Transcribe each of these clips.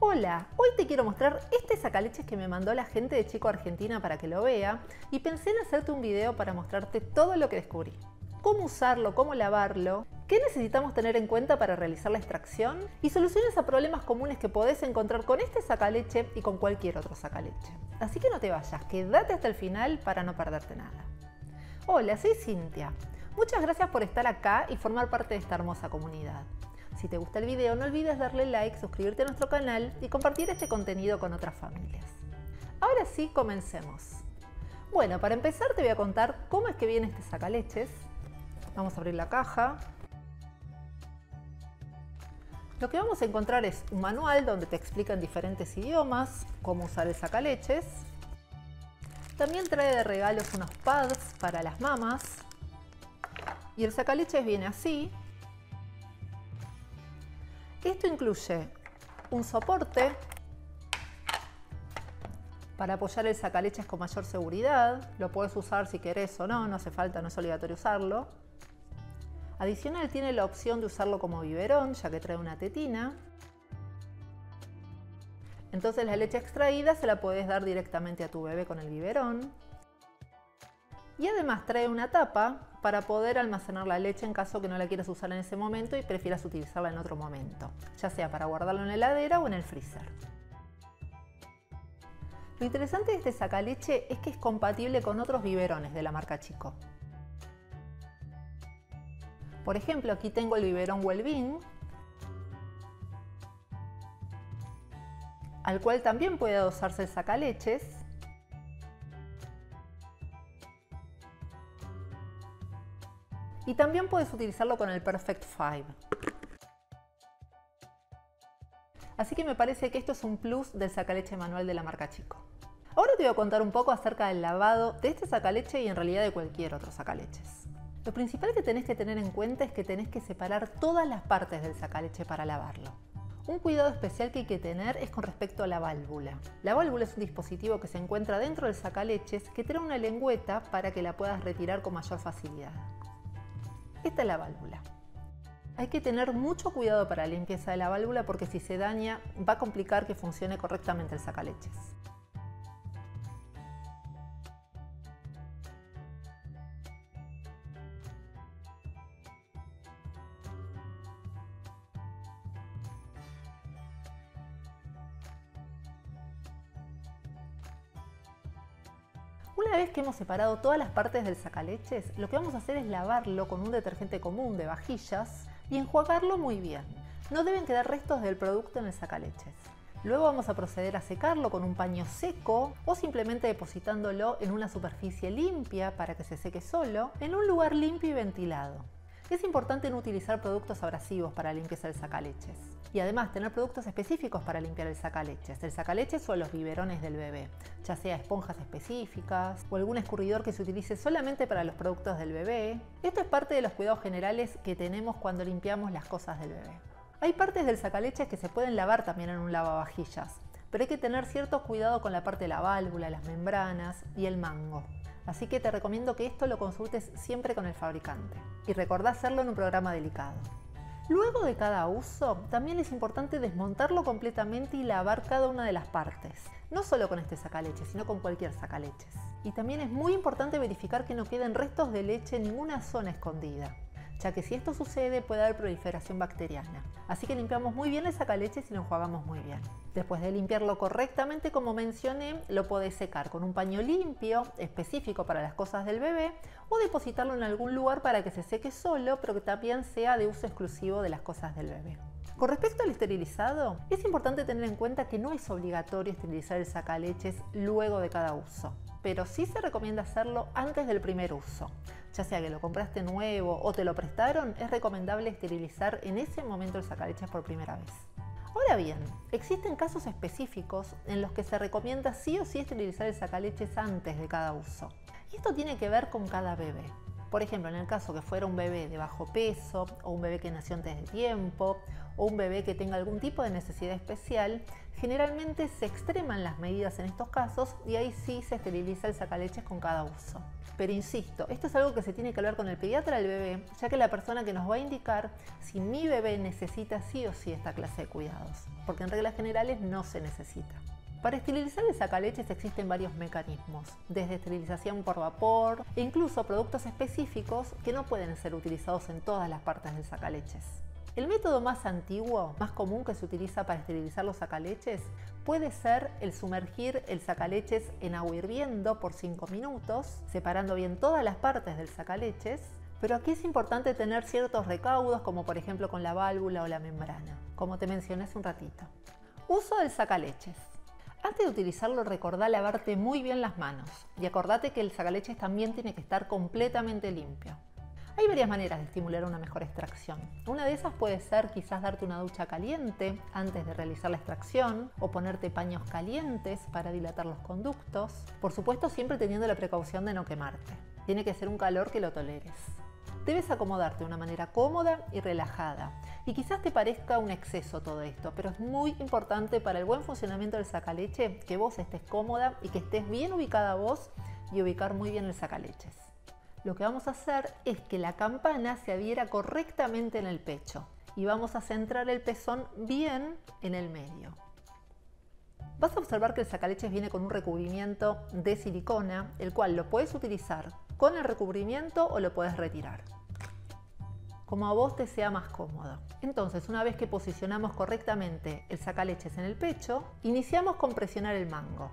Hola, hoy te quiero mostrar este sacaleches que me mandó la gente de Chico Argentina para que lo vea y pensé en hacerte un video para mostrarte todo lo que descubrí. Cómo usarlo, cómo lavarlo, qué necesitamos tener en cuenta para realizar la extracción y soluciones a problemas comunes que podés encontrar con este sacaleche y con cualquier otro sacaleche. Así que no te vayas, quédate hasta el final para no perderte nada. Hola, soy Cintia. Muchas gracias por estar acá y formar parte de esta hermosa comunidad. Si te gusta el video, no olvides darle like, suscribirte a nuestro canal y compartir este contenido con otras familias. Ahora sí, comencemos. Bueno, para empezar te voy a contar cómo es que viene este sacaleches. Vamos a abrir la caja. Lo que vamos a encontrar es un manual donde te explica en diferentes idiomas cómo usar el sacaleches. También trae de regalos unos pads para las mamas. Y el sacaleches viene así. Esto incluye un soporte para apoyar el sacaleches con mayor seguridad. Lo puedes usar si querés o no, no hace falta, no es obligatorio usarlo. Adicional tiene la opción de usarlo como biberón, ya que trae una tetina. Entonces la leche extraída se la puedes dar directamente a tu bebé con el biberón. Y además trae una tapa para poder almacenar la leche en caso que no la quieras usar en ese momento y prefieras utilizarla en otro momento, ya sea para guardarlo en la heladera o en el freezer. Lo interesante de este sacaleche es que es compatible con otros biberones de la marca Chico. Por ejemplo, aquí tengo el biberón Wellbeing, al cual también puede adosarse el sacaleches. Y también puedes utilizarlo con el Perfect 5. Así que me parece que esto es un plus del sacaleche manual de la marca Chico. Ahora te voy a contar un poco acerca del lavado de este sacaleche y en realidad de cualquier otro sacaleches. Lo principal que tenés que tener en cuenta es que tenés que separar todas las partes del sacaleche para lavarlo. Un cuidado especial que hay que tener es con respecto a la válvula. La válvula es un dispositivo que se encuentra dentro del sacaleches que trae una lengüeta para que la puedas retirar con mayor facilidad. Esta es la válvula. Hay que tener mucho cuidado para la limpieza de la válvula porque si se daña va a complicar que funcione correctamente el sacaleches. Una vez que hemos separado todas las partes del sacaleches, lo que vamos a hacer es lavarlo con un detergente común de vajillas y enjuagarlo muy bien. No deben quedar restos del producto en el sacaleches. Luego vamos a proceder a secarlo con un paño seco o simplemente depositándolo en una superficie limpia para que se seque solo, en un lugar limpio y ventilado. Es importante no utilizar productos abrasivos para la limpieza del sacaleches. Y además tener productos específicos para limpiar el sacaleches o los biberones del bebé, ya sea esponjas específicas o algún escurridor que se utilice solamente para los productos del bebé. Esto es parte de los cuidados generales que tenemos cuando limpiamos las cosas del bebé. Hay partes del sacaleches que se pueden lavar también en un lavavajillas, pero hay que tener cierto cuidado con la parte de la válvula, las membranas y el mango. Así que te recomiendo que esto lo consultes siempre con el fabricante. Y recordá hacerlo en un programa delicado. Luego de cada uso, también es importante desmontarlo completamente y lavar cada una de las partes. No solo con este sacaleches, sino con cualquier sacaleches. Y también es muy importante verificar que no queden restos de leche en ninguna zona escondida, ya que si esto sucede puede haber proliferación bacteriana. Así que limpiamos muy bien el sacaleches y lo enjuagamos muy bien. Después de limpiarlo correctamente, como mencioné, lo podés secar con un paño limpio, específico para las cosas del bebé, o depositarlo en algún lugar para que se seque solo, pero que también sea de uso exclusivo de las cosas del bebé. Con respecto al esterilizado, es importante tener en cuenta que no es obligatorio esterilizar el sacaleches luego de cada uso, pero sí se recomienda hacerlo antes del primer uso. Ya sea que lo compraste nuevo o te lo prestaron, es recomendable esterilizar en ese momento el sacaleches por primera vez. Ahora bien, existen casos específicos en los que se recomienda sí o sí esterilizar el sacaleches antes de cada uso. Y esto tiene que ver con cada bebé. Por ejemplo, en el caso que fuera un bebé de bajo peso o un bebé que nació antes de tiempo o un bebé que tenga algún tipo de necesidad especial, generalmente se extreman las medidas en estos casos y ahí sí se esteriliza el sacaleches con cada uso. Pero insisto, esto es algo que se tiene que hablar con el pediatra del bebé, ya que la persona que nos va a indicar si mi bebé necesita sí o sí esta clase de cuidados, porque en reglas generales no se necesita. Para esterilizar el sacaleches existen varios mecanismos, desde esterilización por vapor e incluso productos específicos que no pueden ser utilizados en todas las partes del sacaleches. El método más antiguo, más común que se utiliza para esterilizar los sacaleches, puede ser el sumergir el sacaleches en agua hirviendo por 5 minutos, separando bien todas las partes del sacaleches, pero aquí es importante tener ciertos recaudos, como por ejemplo con la válvula o la membrana, como te mencioné hace un ratito. Uso del sacaleches. Antes de utilizarlo, recordá lavarte muy bien las manos y acordate que el sacaleches también tiene que estar completamente limpio. Hay varias maneras de estimular una mejor extracción. Una de esas puede ser quizás darte una ducha caliente antes de realizar la extracción o ponerte paños calientes para dilatar los conductos. Por supuesto, siempre teniendo la precaución de no quemarte. Tiene que ser un calor que lo toleres. Debes acomodarte de una manera cómoda y relajada. Y quizás te parezca un exceso todo esto, pero es muy importante para el buen funcionamiento del sacaleche que vos estés cómoda y que estés bien ubicada vos y ubicar muy bien el sacaleches. Lo que vamos a hacer es que la campana se adhiera correctamente en el pecho y vamos a centrar el pezón bien en el medio. Vas a observar que el sacaleches viene con un recubrimiento de silicona, el cual lo puedes utilizar con el recubrimiento o lo puedes retirar, como a vos te sea más cómodo. Entonces, una vez que posicionamos correctamente el sacaleches en el pecho, iniciamos con presionar el mango.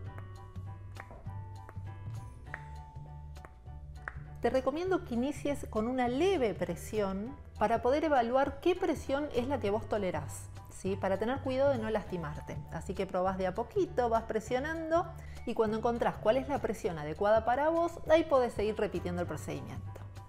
Te recomiendo que inicies con una leve presión para poder evaluar qué presión es la que vos tolerás, ¿sí? Para tener cuidado de no lastimarte. Así que probás de a poquito, vas presionando y cuando encontrás cuál es la presión adecuada para vos, ahí podés seguir repitiendo el procedimiento.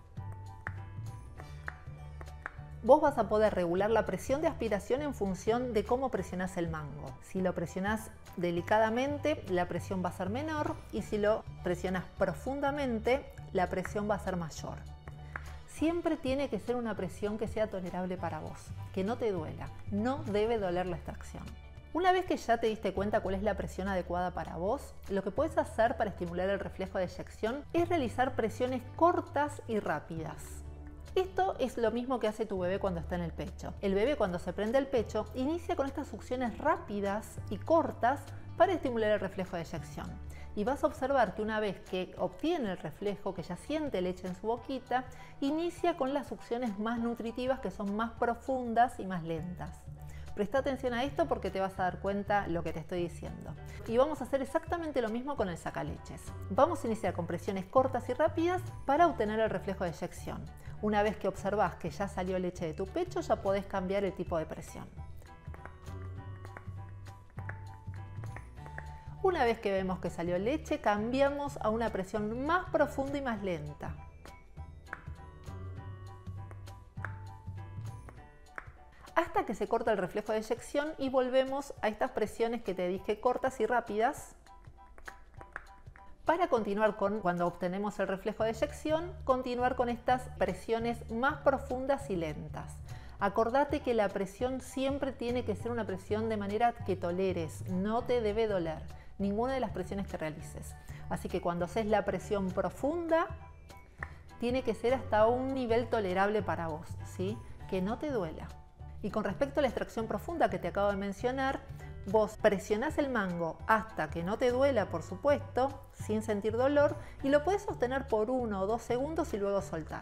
Vos vas a poder regular la presión de aspiración en función de cómo presionás el mango. Si lo presionás delicadamente, la presión va a ser menor y si lo presionás profundamente, la presión va a ser mayor. Siempre tiene que ser una presión que sea tolerable para vos, que no te duela, no debe doler la extracción. Una vez que ya te diste cuenta cuál es la presión adecuada para vos, lo que puedes hacer para estimular el reflejo de eyección es realizar presiones cortas y rápidas. Esto es lo mismo que hace tu bebé cuando está en el pecho. El bebé cuando se prende el pecho inicia con estas succiones rápidas y cortas para estimular el reflejo de eyección. Y vas a observar que una vez que obtiene el reflejo, que ya siente leche en su boquita, inicia con las succiones más nutritivas que son más profundas y más lentas. Presta atención a esto porque te vas a dar cuenta lo que te estoy diciendo. Y vamos a hacer exactamente lo mismo con el sacaleches. Vamos a iniciar con presiones cortas y rápidas para obtener el reflejo de eyección. Una vez que observás que ya salió leche de tu pecho, ya podés cambiar el tipo de presión. Una vez que vemos que salió leche, cambiamos a una presión más profunda y más lenta. Hasta que se corta el reflejo de eyección y volvemos a estas presiones que te dije cortas y rápidas para continuar cuando obtenemos el reflejo de eyección, continuar con estas presiones más profundas y lentas. Acordate que la presión siempre tiene que ser una presión de manera que toleres, no te debe doler ninguna de las presiones que realices. Así que cuando haces la presión profunda, tiene que ser hasta un nivel tolerable para vos, ¿sí? Que no te duela. Y con respecto a la extracción profunda que te acabo de mencionar, vos presionás el mango hasta que no te duela, por supuesto, sin sentir dolor, y lo puedes sostener por 1 o 2 segundos y luego soltar.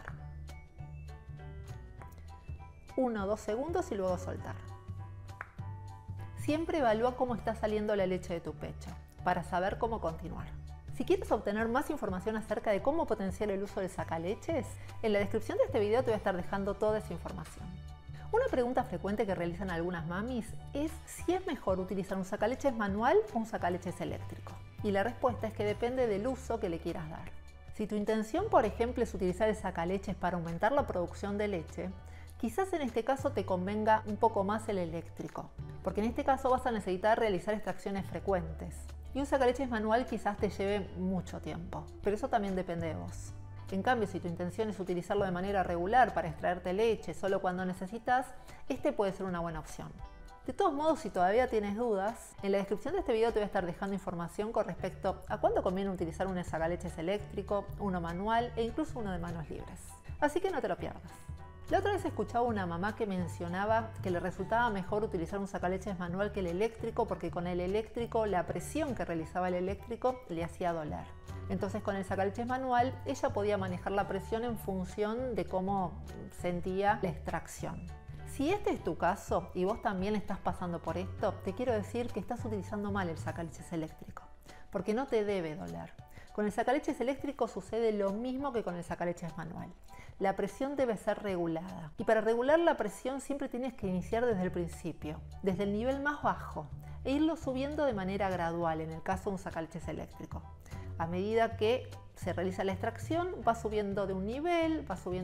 1 o 2 segundos y luego soltar. Siempre evalúa cómo está saliendo la leche de tu pecho para saber cómo continuar. Si quieres obtener más información acerca de cómo potenciar el uso del sacaleches, en la descripción de este video te voy a estar dejando toda esa información. Una pregunta frecuente que realizan algunas mamis es si es mejor utilizar un sacaleches manual o un sacaleches eléctrico. Y la respuesta es que depende del uso que le quieras dar. Si tu intención, por ejemplo, es utilizar el sacaleches para aumentar la producción de leche, quizás en este caso te convenga un poco más el eléctrico, porque en este caso vas a necesitar realizar extracciones frecuentes. Y un sacaleches manual quizás te lleve mucho tiempo, pero eso también depende de vos. En cambio, si tu intención es utilizarlo de manera regular para extraerte leche solo cuando necesitas, este puede ser una buena opción. De todos modos, si todavía tienes dudas, en la descripción de este video te voy a estar dejando información con respecto a cuándo conviene utilizar un sacaleches eléctrico, uno manual e incluso uno de manos libres. Así que no te lo pierdas. La otra vez escuchaba una mamá que mencionaba que le resultaba mejor utilizar un sacaleches manual que el eléctrico porque con el eléctrico la presión que realizaba el eléctrico le hacía doler. Entonces con el sacaleches manual ella podía manejar la presión en función de cómo sentía la extracción. Si este es tu caso y vos también estás pasando por esto, te quiero decir que estás utilizando mal el sacaleches eléctrico, porque no te debe doler. Con el sacaleches eléctrico sucede lo mismo que con el sacaleches manual. La presión debe ser regulada. Y para regular la presión siempre tienes que iniciar desde el principio, desde el nivel más bajo, e irlo subiendo de manera gradual, en el caso de un sacaleches eléctrico. A medida que se realiza la extracción, va subiendo un nivel,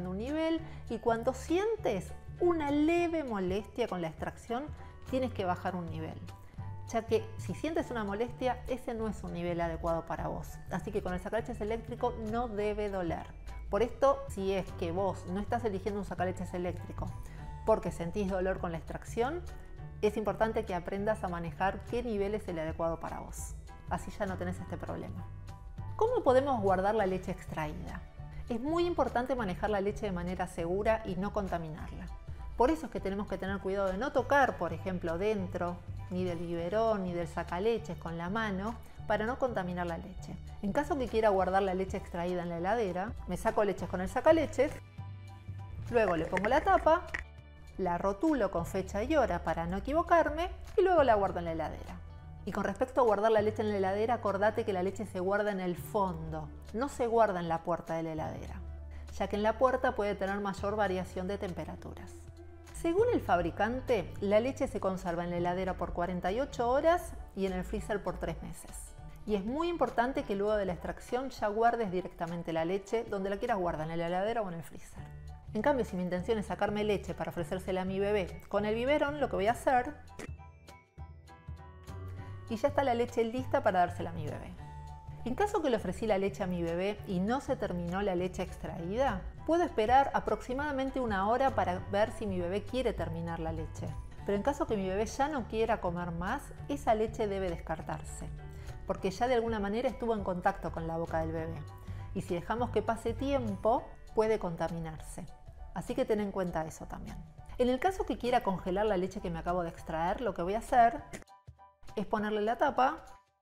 y cuando sientes una leve molestia con la extracción, tienes que bajar un nivel. Ya que si sientes una molestia, ese no es un nivel adecuado para vos. Así que con el sacaleches eléctrico no debe doler. Por esto, si es que vos no estás eligiendo un sacaleches eléctrico porque sentís dolor con la extracción, es importante que aprendas a manejar qué nivel es el adecuado para vos. Así ya no tenés este problema. ¿Cómo podemos guardar la leche extraída? Es muy importante manejar la leche de manera segura y no contaminarla. Por eso es que tenemos que tener cuidado de no tocar, por ejemplo, dentro ni del biberón ni del sacaleches con la mano para no contaminar la leche. En caso que quiera guardar la leche extraída en la heladera, me saco leches con el sacaleches, luego le pongo la tapa, la rotulo con fecha y hora para no equivocarme y luego la guardo en la heladera. Y con respecto a guardar la leche en la heladera, acordate que la leche se guarda en el fondo, no se guarda en la puerta de la heladera, ya que en la puerta puede tener mayor variación de temperaturas. Según el fabricante, la leche se conserva en la heladera por 48 horas y en el freezer por 3 meses. Y es muy importante que luego de la extracción ya guardes directamente la leche donde la quieras guardar, en la heladera o en el freezer. En cambio, si mi intención es sacarme leche para ofrecérsela a mi bebé con el biberón, lo que voy a hacer, y ya está la leche lista para dársela a mi bebé. En caso que le ofrecí la leche a mi bebé y no se terminó la leche extraída, puedo esperar aproximadamente 1 hora para ver si mi bebé quiere terminar la leche. Pero en caso que mi bebé ya no quiera comer más, esa leche debe descartarse, porque ya de alguna manera estuvo en contacto con la boca del bebé. Y si dejamos que pase tiempo, puede contaminarse. Así que ten en cuenta eso también. En el caso que quiera congelar la leche que me acabo de extraer, lo que voy a hacer es ponerle la tapa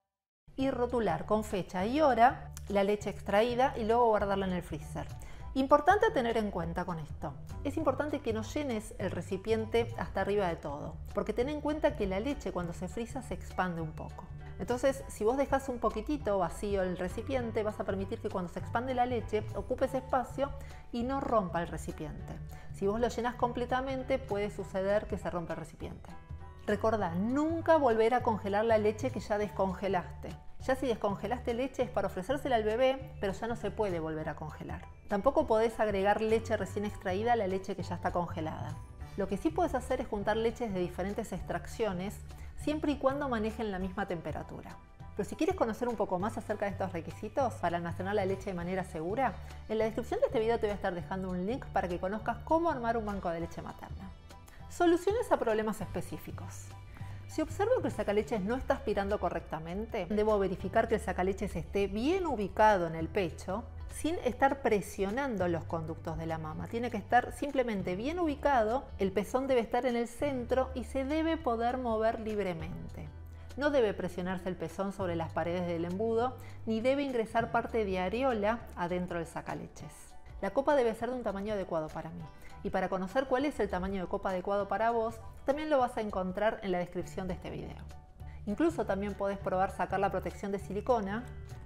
y rotular con fecha y hora la leche extraída y luego guardarla en el freezer. Importante a tener en cuenta con esto, es importante que no llenes el recipiente hasta arriba de todo, porque ten en cuenta que la leche cuando se frisa se expande un poco. Entonces, si vos dejas un poquitito vacío el recipiente, vas a permitir que cuando se expande la leche ocupe ese espacio y no rompa el recipiente. Si vos lo llenas completamente, puede suceder que se rompa el recipiente. Recordá, nunca volver a congelar la leche que ya descongelaste. Ya si descongelaste leche es para ofrecérsela al bebé, pero ya no se puede volver a congelar. Tampoco podés agregar leche recién extraída a la leche que ya está congelada. Lo que sí puedes hacer es juntar leches de diferentes extracciones, siempre y cuando manejen la misma temperatura. Pero si quieres conocer un poco más acerca de estos requisitos para almacenar la leche de manera segura, en la descripción de este video te voy a estar dejando un link para que conozcas cómo armar un banco de leche materna. Soluciones a problemas específicos. Si observo que el sacaleches no está aspirando correctamente, debo verificar que el sacaleches esté bien ubicado en el pecho, sin estar presionando los conductos de la mama. Tiene que estar simplemente bien ubicado, el pezón debe estar en el centro y se debe poder mover libremente. No debe presionarse el pezón sobre las paredes del embudo, ni debe ingresar parte de areola adentro del sacaleches. La copa debe ser de un tamaño adecuado para mí. Y para conocer cuál es el tamaño de copa adecuado para vos, también lo vas a encontrar en la descripción de este video. Incluso también podés probar sacar la protección de silicona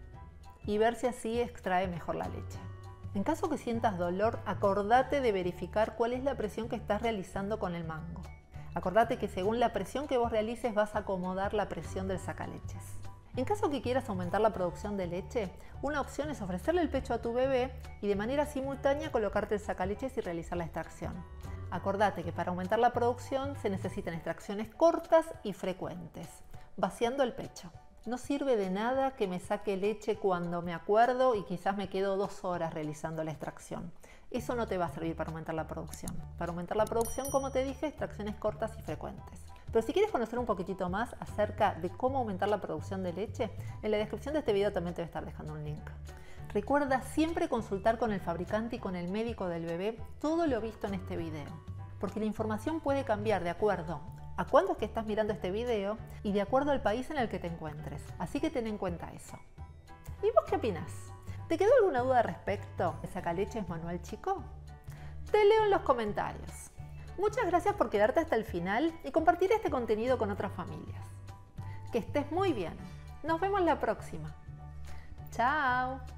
y ver si así extrae mejor la leche. En caso que sientas dolor, acordate de verificar cuál es la presión que estás realizando con el mango. Acordate que según la presión que vos realices vas a acomodar la presión del sacaleches. En caso que quieras aumentar la producción de leche, una opción es ofrecerle el pecho a tu bebé y de manera simultánea colocarte el sacaleches y realizar la extracción. Acordate que para aumentar la producción se necesitan extracciones cortas y frecuentes, vaciando el pecho. No sirve de nada que me saque leche cuando me acuerdo y quizás me quedo 2 horas realizando la extracción. Eso no te va a servir para aumentar la producción. Para aumentar la producción, como te dije, extracciones cortas y frecuentes. Pero si quieres conocer un poquitito más acerca de cómo aumentar la producción de leche, en la descripción de este video también te voy a estar dejando un link. Recuerda siempre consultar con el fabricante y con el médico del bebé todo lo visto en este video, porque la información puede cambiar de acuerdo a cuándo es que estás mirando este video y de acuerdo al país en el que te encuentres. Así que ten en cuenta eso. ¿Y vos qué opinás? ¿Te quedó alguna duda respecto de Sacaleches Manual Chico? Te leo en los comentarios. Muchas gracias por quedarte hasta el final y compartir este contenido con otras familias. Que estés muy bien. Nos vemos la próxima. Chao.